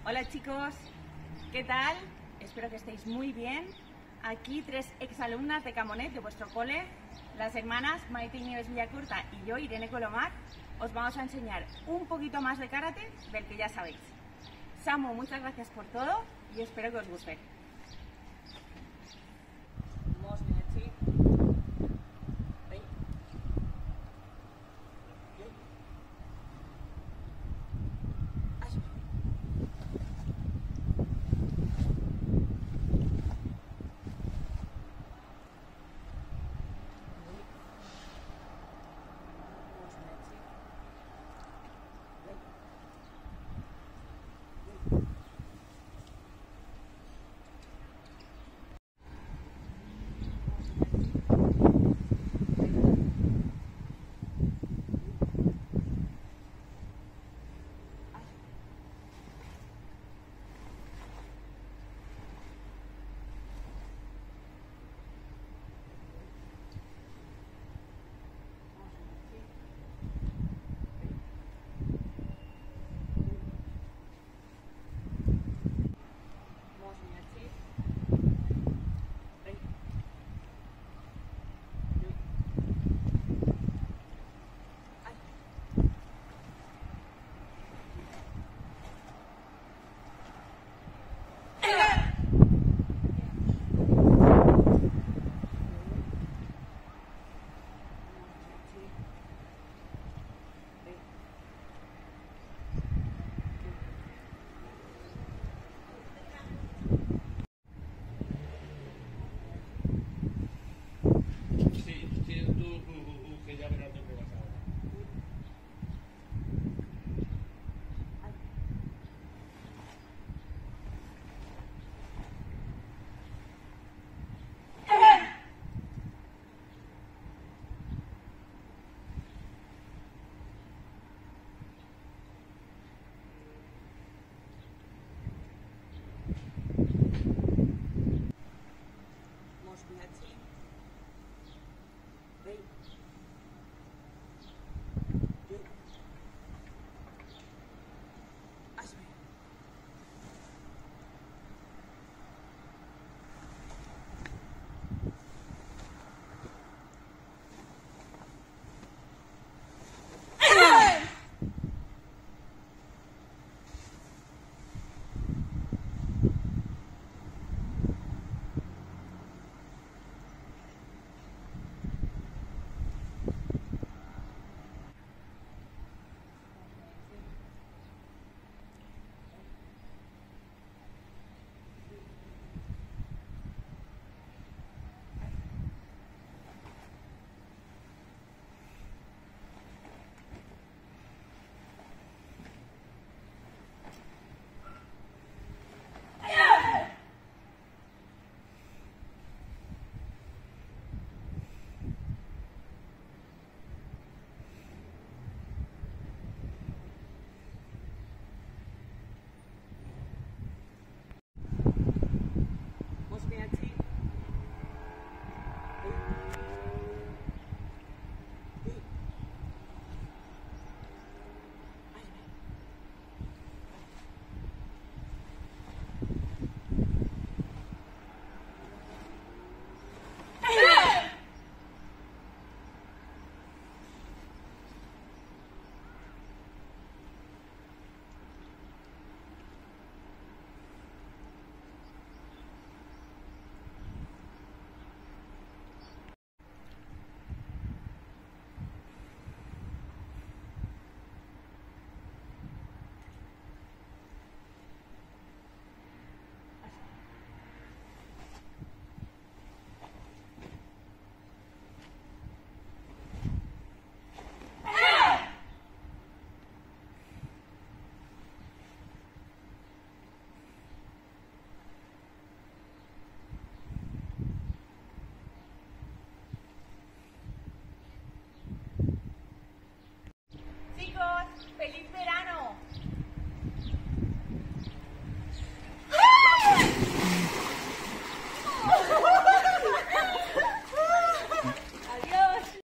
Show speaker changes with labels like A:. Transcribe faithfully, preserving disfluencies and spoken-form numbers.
A: Hola chicos, ¿qué tal? Espero que estéis muy bien. Aquí tres exalumnas de Camonet, de vuestro cole, las hermanas Maite y Nieves Villacurta y yo, Irene Colomar, os vamos a enseñar un poquito más de karate del que ya sabéis. Samu, muchas gracias por todo y espero que os guste.